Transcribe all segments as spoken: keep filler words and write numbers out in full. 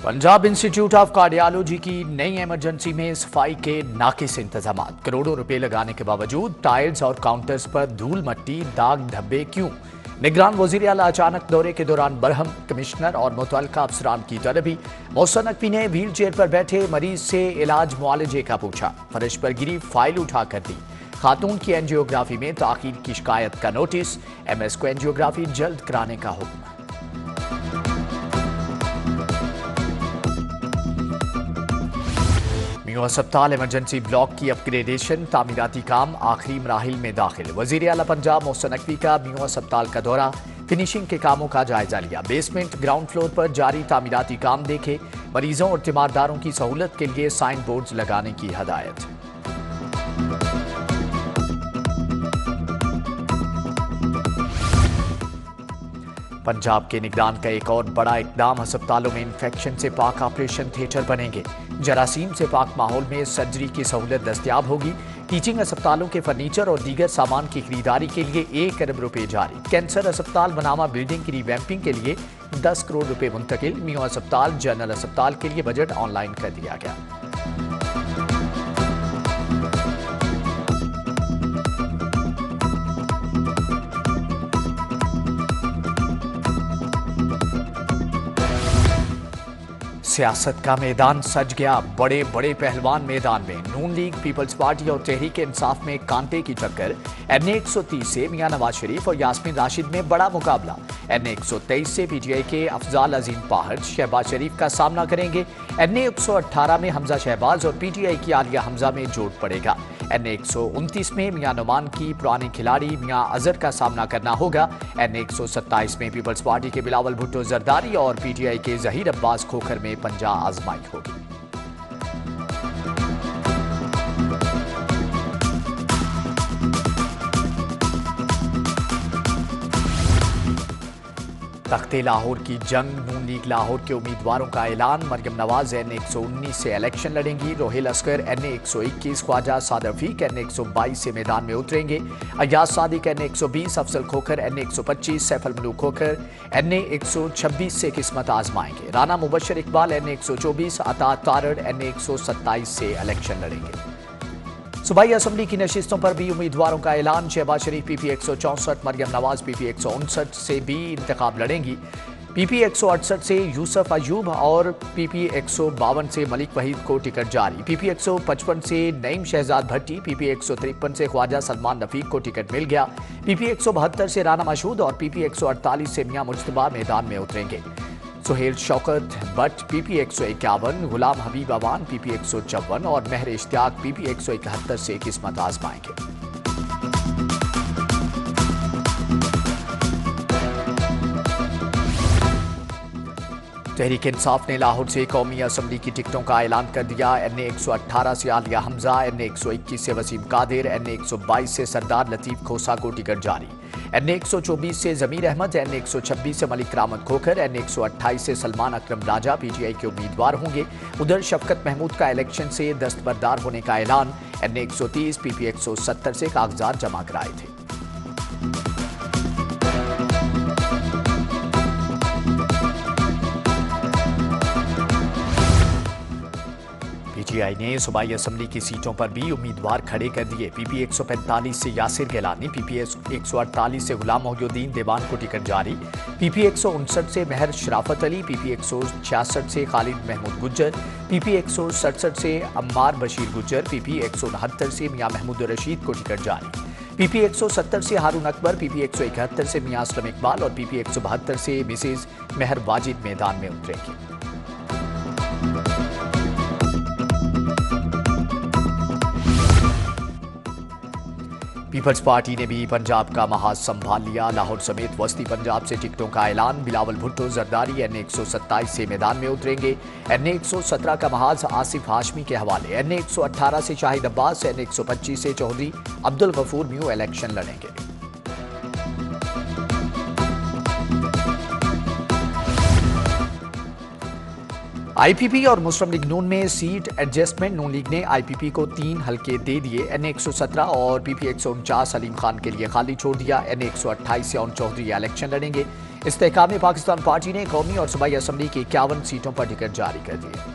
Punjab institute of cardiology की नई emergency में सफाई के नाकिस इंतजाम। करोड़ों रुपए लगाने के बावजूद टाइल्स और काउंटर्स पर धूल मट्टी दाग धब्बे क्यों? निगरान वजीर आला अचानक दौरे के दौरान बरहम। कमिश्नर और मुतल्लिका अफसरान की तलबी। मौसम नकवी ने व्हील चेयर पर बैठे मरीज से इलाज मुआलजे का पूछा। फर्श पर गिरी फाइल उठा कर दी। खातून की एंजियोग्राफी में ताखीर की शिकायत का नोटिस। एमएस को एंजियोग्राफी जल्द कराने का हुक्म। मियां अस्पताल इमरजेंसी ब्लॉक की अपग्रेडेशन तामीराती काम आखिरी मराहिल में दाखिल। वजीर आला पंजाब मौसम नकवी का मियां अस्पताल का दौरा। फिनिशिंग के कामों का जायजा लिया। बेसमेंट ग्राउंड फ्लोर पर जारी तामीराती काम देखे। मरीजों और तीमारदारों की सहूलत के लिए साइन बोर्ड्स लगाने की हदायत। पंजाब के निगरान का एक और बड़ा इकदाम। अस्पतालों में इंफेक्शन से पाक ऑपरेशन थिएटर बनेंगे। जरासीम से पाक माहौल में सर्जरी की सहूलत दस्तयाब होगी। टीचिंग अस्पतालों के फर्नीचर और दीगर सामान की खरीदारी के लिए एक अरब रुपए जारी। कैंसर अस्पताल बनामा बिल्डिंग की रिवैम्पिंग के लिए दस करोड़ रुपए मुंतकिल। मियां अस्पताल जनरल अस्पताल के लिए बजट ऑनलाइन कर दिया गया। सियासत का मैदान सज गया। बड़े बड़े पहलवान मैदान में। नून लीग, पीपल्स पार्टी और तहरीक इंसाफ में कांटे की टक्कर। एन ए एक सौ तीस से मियां नवाज शरीफ और यास्मीन राशिद में बड़ा मुकाबला। एन ए एक सौ तेईस से पीटीआई के अफजाल अजीम पाहर शहबाज शरीफ का सामना करेंगे। एन ए एक सौ अठारह में हमजा शहबाज और पीटीआई की आलिया हमजा में जोड़ पड़ेगा। एन ए एक सौ उनतीस में मियां नुमान की पुरानी खिलाड़ी मियां अजहर का सामना करना होगा। एन ए एक सौ सत्ताईस में पीपल्स पार्टी के बिलावल भुट्टो जरदारी और पीटीआई के जहीर अब्बास खोखर में पंजा आजमाई होगी। तख्ते लाहौर की जंग। नून लीग लाहौर के उम्मीदवारों का ऐलान। मरियम नवाज एन ए एक सौ उन्नीस से इलेक्शन लड़ेंगी। रोहेल अस्कर एन ए एक सौ इक्कीस, ख्वाजा सादर फीक एन ए एक सौ बाईस से मैदान में उतरेंगे। अयाज सादिक एन ए एक सौ बीस, अफजल खोखर एन ए एक सौ पच्चीस, सैफल मलूक खोखर एन ए एक सौ छब्बीस से किस्मत आजमाएंगे। राना मुबशर इकबाल एन ए एक सौ चौबीस, अता तारड़ एन ए एक सौ सत्ताईस से इलेक्शन लड़ेंगे। सूबाई असम्बली की नशिस्तों पर भी उम्मीदवारों का ऐलान। शहबाज शरीफ पीपी एक सौ चौंसठ, मरियम नवाज पीपी एक सौ उनसठ से भी इंतखाब लड़ेंगी। पीपी एक सौ अड़सठ से यूसुफ अयूब और पीपी एक सौ बावन से मलिक वहीद को टिकट जारी। पीपी एक सौ पचपन से नईम शहजाद भट्टी, पीपी एक सौ तिरपन से ख्वाजा सलमान रफीक को टिकट मिल गया। पीपी एक सौ बहत्तर से राना मशहूद और पीपी एक सौ अड़तालीस से मियां मुज्तबा मैदान में उतरेंगे। सुहेल शौकत भट्ट पीपी एक सौ इक्यावन, गुलाम हबीब अवान पीपी एक सौ चौवन और महर इश्तियाक पीपी एक सौ इकहत्तर से किस्मत आजमाएंगे। तहरीक इंसाफ ने लाहौर से कौमी असम्बली की टिकटों का ऐलान कर दिया। एन ए एक सौ अठारह से आलिया हमजा, एन ए एक सौ इक्कीस से वसीम कादिर, एन ए एक सौ बाईस से सरदार लतीफ खोसा को टिकट जारी। एन ए एक सौ चौबीस से जमीर अहमद, एन ए एक सौ छब्बीस से मलिक रामत खोखर, एन ए एक सौ अट्ठाईस से सलमान अकरम राजा पीटीआई के उम्मीदवार होंगे। उधर शफकत महमूद का इलेक्शन से दस्तबरदार होने का ऐलान। एन ए एक सौ तीस पीपी एक सौ सत्तर से कागजात जमा कराए थे। पीटीआई ने सूबाई असम्बली की सीटों पर भी उम्मीदवार खड़े कर दिए। पीपी एक सौ पैंतालीस से यासिर गिलानी, पीपी एक सौ अड़तालीस से गुलाम मोहिउद्दीन देवान को टिकट जारी। पीपी एक सौ उनसठ से महर शराफत अली, पीपी एक सौ छियासठ से खालिद महमूद गुज्जर, पीपी एक सौ सड़सठ से अम्मार बशीर गुज्जर, पीपी एक सौ उनहत्तर से मियां महमूद रशीद को टिकट जारी। पीपी एक सौ सत्तर से हारून अकबर, पीपी एक सौ इकहत्तर से मियां असलम इकबाल और पीपी एक सौ बहत्तर से मिसेज महर वाजिद मैदान में उतरेंगी। पीपल्स पार्टी ने भी पंजाब का महाज संभाल लिया। लाहौर समेत वस्ती पंजाब से टिकटों का ऐलान। बिलावल भुट्टो जरदारी एन ए एक सौ सत्ताईस से मैदान में उतरेंगे। एन ए एक सौ सत्रह का महाज आसिफ हाशमी के हवाले। एन ए एक सौ अठारह से शाहिद अब्बास, एन ए एक सौ पच्चीस से चौधरी अब्दुल गफूर म्यू इलेक्शन लड़ेंगे। आईपीपी और मुस्लिम लीग नून में सीट एडजस्टमेंट। नून लीग ने आईपीपी को तीन हल्के दे दिए। एनए एक सौ सत्रह और पीपी एक सौ उनचास सलीम खान के लिए खाली छोड़ दिया। एनए एक सौ अट्ठाईस से चौधरी इलेक्शन लड़ेंगे। इस्तेहकाम पाकिस्तान पार्टी ने कौमी और सूबाई असम्बली की इक्यावन सीटों पर टिकट जारी कर दिए।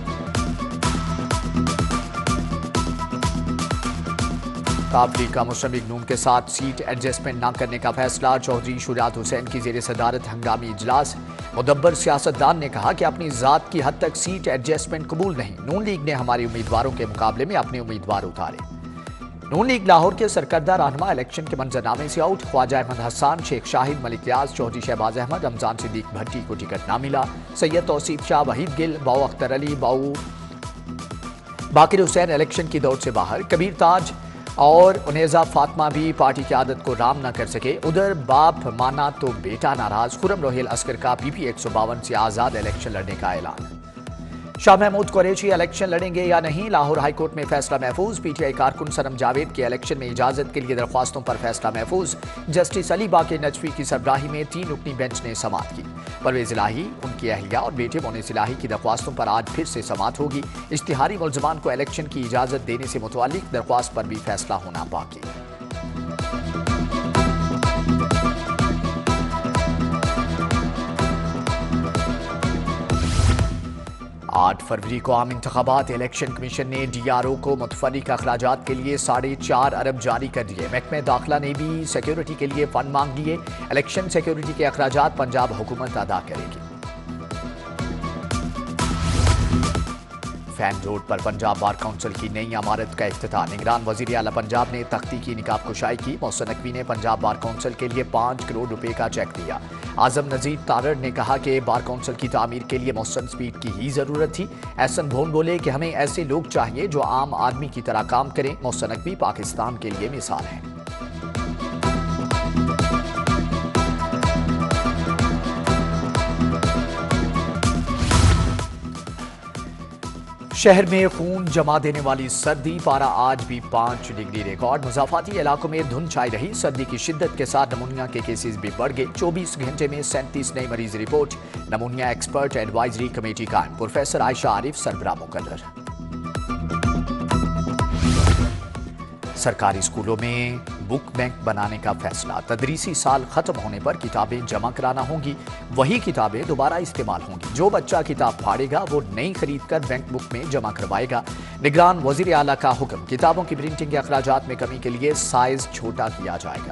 अफ्रीका मुस्लिम लीग नून के साथ सीट एडजस्टमेंट न करने का फैसला। चौधरी शुजात हुसैन की जेर सदारत हंगामी इजलास। मुदब्बर सियासतदान ने कहा कि अपनी जात की हद तक सीट एडजस्टमेंट कबूल नहीं। नून लीग ने हमारे उम्मीदवारों के मुकाबले में अपने उम्मीदवार उतारे। नून लीग लाहौर के सरकर्दा रहनुमा इलेक्शन के मंजरनामे से आउट। ख्वाजा अहमद हसन, शेख शाहिद, मलिक रियाज, चौधरी शहबाज अहमद, रमजान सिद्दीक भट्टी को टिकट न मिला। सैयद तौसीफ शाह, वहीद गिल, बाऊ अख्तर अली, बाऊ बाकिर हुसैन इलेक्शन की दौड़ से बाहर। कबीर ताज और उनेजा फातिमा भी पार्टी की आदत को राम न कर सके। उधर बाप माना तो बेटा नाराज। खुर्रम रोहिल अस्कर का पीपी एक सौ बावन से आजाद इलेक्शन लड़ने का ऐलान। शाह महमूद कुरैशी इलेक्शन लड़ेंगे या नहीं, लाहौर हाईकोर्ट में फैसला महफूज। पीटीआई कारकुन सनम जावेद के इलेक्शन में इजाजत के लिए दरख्वास्तों पर फैसला महफूज। जस्टिस अली बाक़िर नजफी की सरबराही में तीन रुकनी बेंच ने समाअत की। परवेज इलाही, उनकी अहलिया और बेटे मोनिस इलाही की दरख्वास्तों पर आज फिर से समाअत होगी। इश्तिहारी मुल्ज़मान को इलेक्शन की इजाजत देने से मुतल्लिक दरख्वास्त पर भी फैसला होना बाकी। आठ फरवरी को आम इंतखाबात। इलेक्शन कमीशन ने डीआरओ को मुतफर्रिक अखराजात के लिए साढ़े चार अरब जारी कर दिए। महकमे दाखिला ने भी सिक्योरिटी के लिए फंड मांग लिए। इलेक्शन सिक्योरिटी के अखराजात पंजाब हुकूमत अदा करेगी। फैन रोड पर पंजाब बार काउंसिल की नई इमारत का इफ्तिताह। निगरान वजीर आला पंजाब ने तख्ती की निकाब कुशाई की। मोहसिन नकवी ने पंजाब बार काउंसिल के लिए पाँच करोड़ रुपए का चेक दिया। आजम नजीर तारड़ ने कहा कि बार काउंसिल की तामीर के लिए मोहसिन स्पीड की ही जरूरत थी। एहसन भोन बोले कि हमें ऐसे लोग चाहिए जो आम आदमी की तरह काम करें। मोहसिन नकवी पाकिस्तान के लिए मिसाल हैं। शहर में खून जमा देने वाली सर्दी। पारा आज भी पांच डिग्री रिकॉर्ड। मुजाफाती इलाकों में धुंध छाई रही। सर्दी की शिद्दत के साथ नमूनिया के केसेस भी बढ़ गए। चौबीस घंटे में सैंतीस नए मरीज report. Pneumonia expert advisory committee कायम। प्रोफेसर आयशा आरिफ सरबराह मुकर्रर। सरकारी स्कूलों में बुक बैंक बनाने का फैसला। तदरीसी साल खत्म होने पर किताबें जमा कराना होंगी। वही किताबें दोबारा इस्तेमाल होंगी। जो बच्चा किताब फाड़ेगा वो नई खरीद कर बैंक बुक में जमा करवाएगा। निगरान वजीर आला का हुक्म। किताबों की प्रिंटिंग के अखराजात में कमी के लिए साइज छोटा किया जाएगा।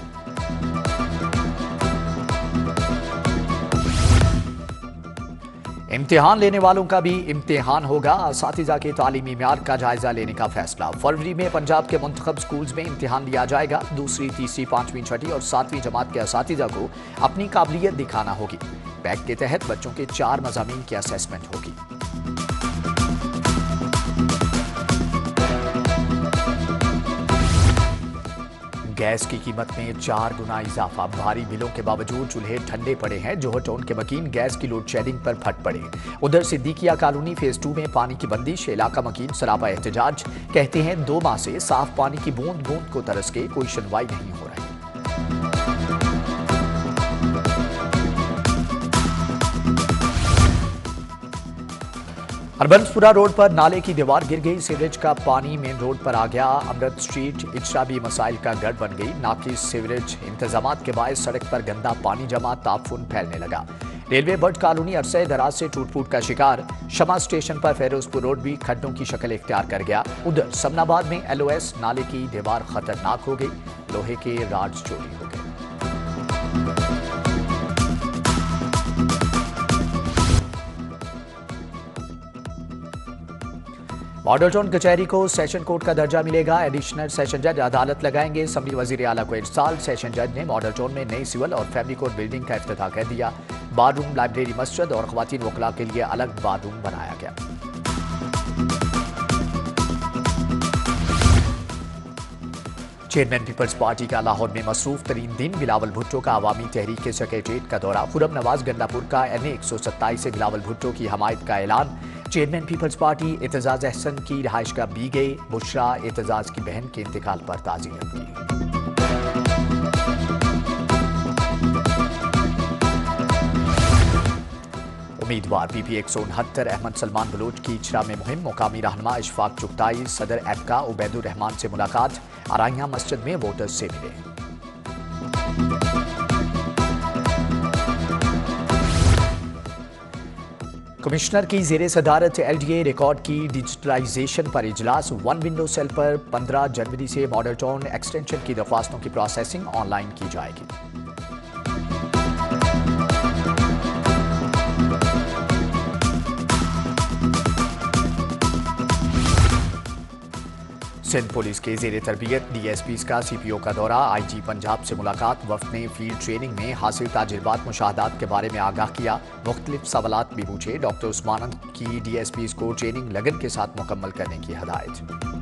इम्तिहान लेने वालों का भी इम्तिहान होगा। असातिज़ा के तालीमी म्यार का जायजा लेने का फैसला। फरवरी में पंजाब के मुंतखब स्कूल्स में इम्तिहान लिया जाएगा। दूसरी, तीसरी, पांचवीं, छठी और सातवीं जमात के असातिज़ा को अपनी काबिलियत दिखाना होगी। पैक के तहत बच्चों के चार मज़ामीन की असेसमेंट होगी। गैस की कीमत में चार गुना इजाफा। भारी बिलों के बावजूद चूल्हे ठंडे पड़े हैं। जोहर टाउन के मकीन गैस की लोड शेडिंग पर फट पड़े। उधर सिद्दीकिया कॉलोनी फेज टू में पानी की बंदिश। इलाका मकीन सरापा एहतजाज। कहते हैं दो माह से साफ पानी की बूंद बूंद को तरस के कोई सुनवाई नहीं हो रही। हरबंसपुरा रोड पर नाले की दीवार गिर गई। सीवरेज का पानी मेन रोड पर आ गया। अमृत स्ट्रीट इचरा भी मसाइल का गढ़ बन गई। नाकिस सीवरेज इंतजामात के बायस सड़क पर गंदा पानी जमा, ताफुन फैलने लगा। रेलवे बर्ड कॉलोनी अरसे दराज से टूट फूट का शिकार। शमा स्टेशन पर फेरोजपुर रोड भी खड्डों की शक्ल इख्तियार कर गया। उधर समनाबाद में एलओएस नाले की दीवार खतरनाक हो गई। लोहे के राड्स चोरी हो गए। मॉडल टाउन कचहरी को सेशन कोर्ट का दर्जा मिलेगा। एडिशनल सेशन जज अदालत लगाएंगे। असम्बली वजीर आला को इरसाल। सेशन जज ने मॉडल टाउन में नई सिविल और फैमिली कोर्ट बिल्डिंग का इफ्तिताह कर दिया। बाथरूम, लाइब्रेरी, मस्जिद और ख्वातीन वकला के लिए अलग बाथरूम बनाया गया। चेयरमैन पीपल्स पार्टी का लाहौर में मसरूफ तरीन दिन। बिलावल भुट्टो का अवामी तहरीक के सेक्रेटरीट का दौरा। खुर्रम नवाज गंडापुर का एन ए एक सौ सत्ताईस से बिलावल भुट्टो की हमायत का ऐलान। चेयरमैन पीपल्स पार्टी एतजाज अहसन की रिहाइश का बी गए। बुशरा एतजाज की बहन के इंतकाल पर ताज़ियत की। उम्मीदवार पी पी एक सौ उनहत्तर अहमद सलमान बलोच की इचरा में मुहिम, मुकामी रहनुमा इशफाक चुगताई सदर एपका उबैदुर रहमान से मुलाकात, आराइया मस्जिद में वोटर्स से मिले। कमिश्नर की जेर सदारत एल डी ए रिकॉर्ड की डिजिटलाइजेशन पर इजलास, वन विंडो सेल पर पंद्रह जनवरी से मॉडल टाउन एक्सटेंशन की दरख्वास्तों की प्रोसेसिंग ऑनलाइन की जाएगी। सिंध पुलिस के जेर तरबियत डी एस पी का सी पी ओ का दौरा, आई जी पंजाब से मुलाकात, वफ्द ने फील्ड ट्रेनिंग में हासिल तजुर्बात मुशाहदात के बारे में आगाह किया, मुख्तलिफ सवालात भी पूछे। डॉक्टर उस्मान की डी एस पी को ट्रेनिंग लगन के साथ मुकम्मल करने की हदायत।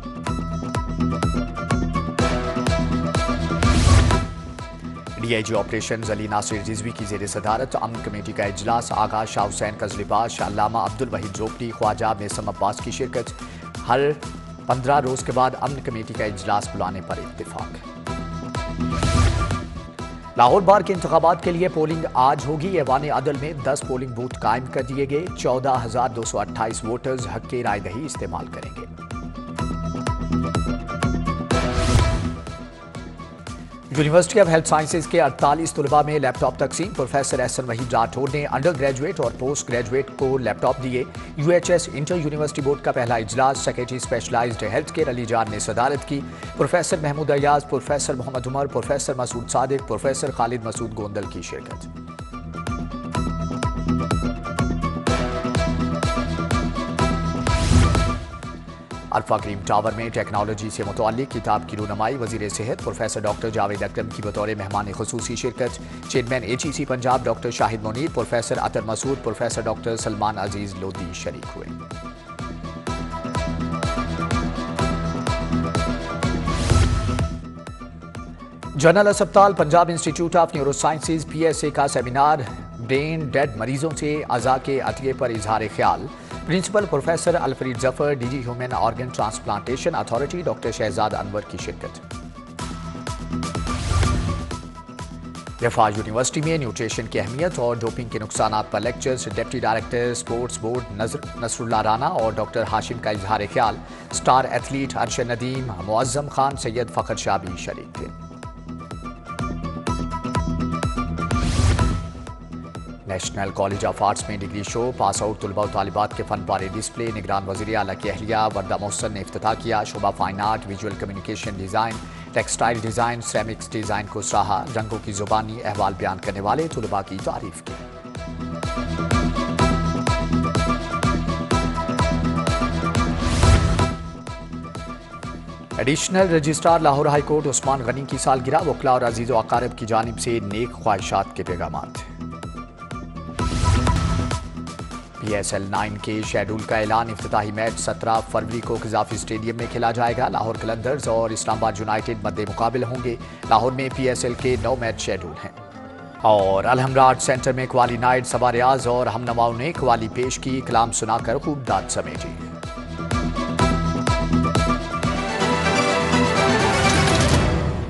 D I G operation Ali Nasir Rizvi की जेर सदारत अमन कमेटी का इजलास, आगा शाह हुसैन कजलिबाश, अल्लामा अब्दुल वहीद जोपड़ी, ख्वाजा मेसम अब्बास की शिरकत। हर पंद्रह रोज के बाद अमन कमेटी का इजलास बुलाने पर इत्तेफाक। लाहौर बार के इंतखाबात के लिए पोलिंग आज होगी। ऐवान अदल में दस पोलिंग बूथ कायम कर दिए गए, चौदह हजार दो सौ अट्ठाईस वोटर्स हक की रायदही इस्तेमाल करेंगे। यूनिवर्सिटी ऑफ हेल्थ साइंसेज के अड़तालीस तलबा में लैपटॉप तकसीम, प्रोफेसर एहसन वहीद राठौर ने अंडर ग्रेजुएट और पोस्ट ग्रेजुएट को लैपटॉप दिए। U H S inter university board का पहला इजलास, secretary specialized health care Ali Jan ने सदारत की। Professor Mahmood Ayaz, professor Mohammad Umar, professor Masood Sadiq, professor Khalid Masood Gondal की शिरकत। अल्फा क्रीम टावर में टेक्नोलॉजी से मुताल्लिक किताब की रूनमाई, वजीर सेहत प्रोफेसर डॉक्टर जावेद अकरम की बतौर मेहमान खुसूसी शिरकत। Chairman H E C Punjab doctor Shahid Munir, professor Athar Masood, professor doctor Salman Aziz Lodhi शरीक हुए। जनरल अस्पताल Punjab institute of neurosciences P S A का सेमिनार, ब्रेन डेड मरीजों से अज़ा के अतिये पर इजहार ख्याल। Principal professor Alfareed Zafar, D G human organ transplantation authority doctor Shahzad Anwar की शिरकत। रफा यूनिवर्सिटी में न्यूट्रिशन की अहमियत और डोपिंग के नुकसान पर lectures, deputy director sports board Nasrullah Rana और डॉक्टर हाशिम का इजहार ख्याल। स्टार एथलीट अरशद नदीम, मुअज्जम खान, सैयद फखर शाह भी शरीक थे। नेशनल कॉलेज ऑफ आर्ट्स में डिग्री शो, पास आउट तलबा और तालिबात के फन पारे डिस्प्ले, निगरान वज़ीर आला की अहलिया वर्दा मोहसन ने इफ्तिताह किया। शोबा fine art, visual communication design, textile design, ceramics design को सराहा। रंगों की ज़ुबानी अहवाल बयान करने वाले तलबा की तारीफ की। Additional registrar Lahore high court Usman Ghani की सालगिरह, वकला और अजीज़ व अकारिब की जानिब से नेक ख्वाहिशात के पैगामात। पी एस एल नाइन के शेड्यूल का ऐलान, इफ्तिताही मैच सत्रह फरवरी को क़ज़ाफ़ी स्टेडियम में खेला जाएगा। लाहौर कलंदर्स और इस्लामाबाद यूनाइटेड मद्दे मुकाबिल होंगे। लाहौर में पी एस एल के नौ मैच शेड्यूल हैं। और अलहमरा आर्ट सेंटर में कवाली नाइट, सबा रियाज और हमनवाओं ने कवाली पेश की, कलाम सुनाकर खूब दाद समेटी।